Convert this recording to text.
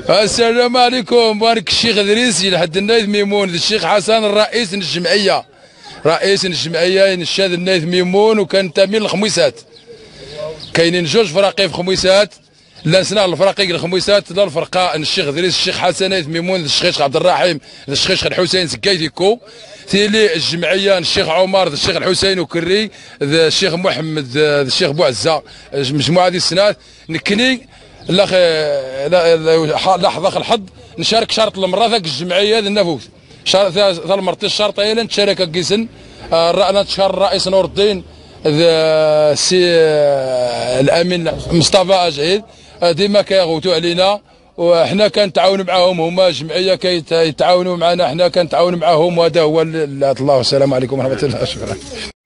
السلام عليكم. بارك الشيخ ادريسي لحد النايف ميمون، الشيخ حسن الرئيس الجمعيه، رئيس الجمعيه ينشاد النايف ميمون، وكنتمي للخميسات. كاينين جوج فراقي في خميسات، لا نسنا الفراقي الخميسات، لا الفرقه الشيخ ادريس الشيخ حسن نايف ميمون الشيخ عبد الرحيم الشيخ الحسين زكايتيكو، تيلي الجمعيه الشيخ عمر الشيخ الحسين وكري الشيخ محمد الشيخ بوعزه، مجموعه ديال السنات نكني لحظه الحظ نشارك شرط المره ذاك الجمعيه النفوس شرط ذا المرتين الشرطيه نتشارك كيسن نتشكر الرئيس نور الدين السي الامين مصطفى اجعيد، ديما كيغوتوا علينا وحنا كنتعاونوا معاهم، هما جمعيه كيتعاونوا معنا، حنا كنتعاونوا معاهم، وهذا هو الله. والسلام عليكم ورحمه الله. شكرا.